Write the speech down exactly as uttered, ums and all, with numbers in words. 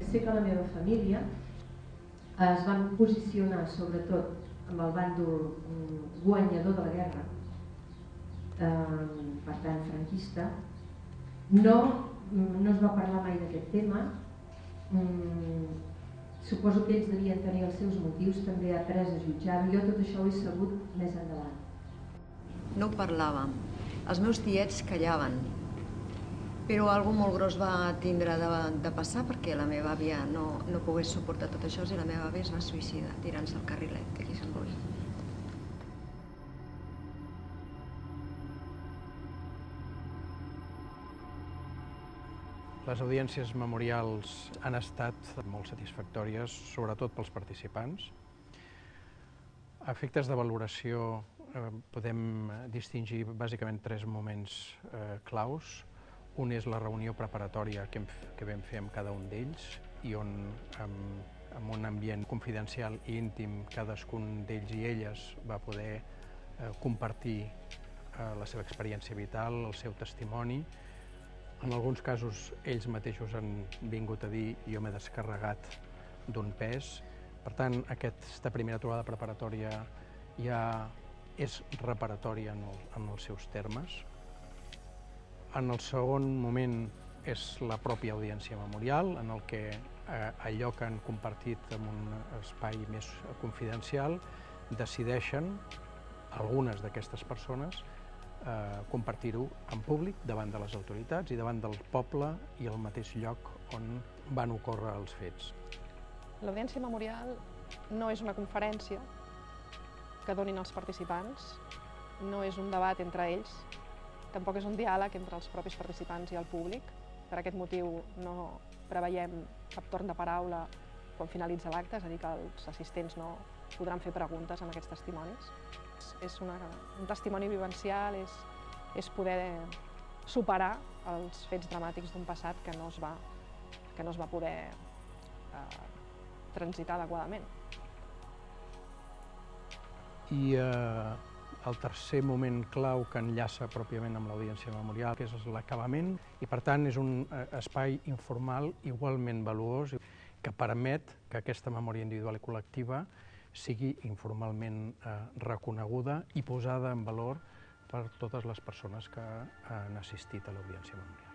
sé que la meva família es van posicionar sobretot amb el bàndol guanyador de la guerra, eh, per tant franquista. No, no es va parlar mai d'aquest tema. Mm, suposo que ells devien tenir els seus motius també après a jutjar. Jo tot això ho he sabut més endavant. No ho parlàvem. Els meus tiets callaven. Però algo molt gros va tindre de, de passar perquè la meva àvia no, no pogués suportar tot això i la meva àvia es va suïcidar tirant-se al carrilet d'aquí a Sant Boi. Les audiències memorials han estat molt satisfactòries, sobretot pels participants. A efectes de valoració eh, podem distingir bàsicament tres moments eh, claus. Un és la reunió preparatòria que, hem, que vam fer amb cada un d'ells i on, amb, amb un ambient confidencial i íntim, cadascun d'ells i elles va poder eh, compartir eh, la seva experiència vital, el seu testimoni. En alguns casos, ells mateixos han vingut a dir jo m'he descarregat d'un pes. Per tant, aquesta primera trobada preparatòria ja és reparatòria en, el, en els seus termes. En el segon moment és la pròpia audiència memorial, en el que eh, allò que han compartit en un espai més confidencial decideixen, algunes d'aquestes persones, eh, compartir-ho en públic davant de les autoritats i davant del poble i al mateix lloc on van ocórrer els fets. L'audiència memorial no és una conferència que donin els participants, no és un debat entre ells, tampoc és un diàleg entre els propis participants i el públic. Per aquest motiu no preveiem cap torn de paraula quan finalitza l'acte, és a dir, que els assistents no podran fer preguntes en aquests testimonis. És una, un testimoni vivencial, és, és poder superar els fets dramàtics d'un passat que no es va, que no es va poder eh, transitar adequadament. I eh, el tercer moment clau que enllaça pròpiament amb l'audiència memorial, que és l'acabament, i per tant és un espai informal igualment valuós que permet que aquesta memòria individual i col·lectiva sigui informalment eh, reconeguda i posada en valor per totes les persones que han assistit a l'audiència memorial.